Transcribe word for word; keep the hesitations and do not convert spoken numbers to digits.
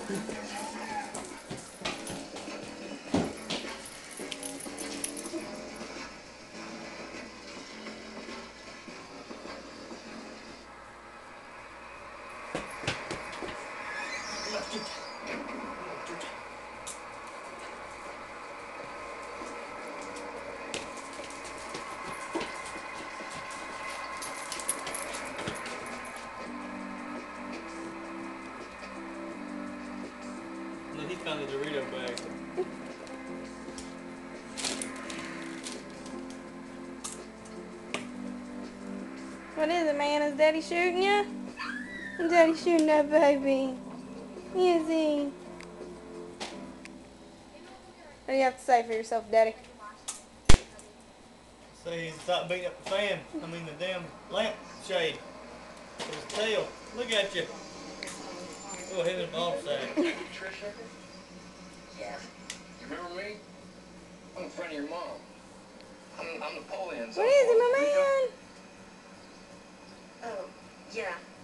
Look, he found the Dorito bag. What is it, man? Is Daddy shooting you? Is Daddy shooting that baby? Is he? What do you have to say for yourself, Daddy? Say, stop beating up the fan. I mean the damn lamp shade. His tail. Look at you. Go ahead and off sack. Tricia? Yeah. You remember me? I'm a friend of your mom. I'm, I'm Napoleon. What is it, my man? Oh, yeah.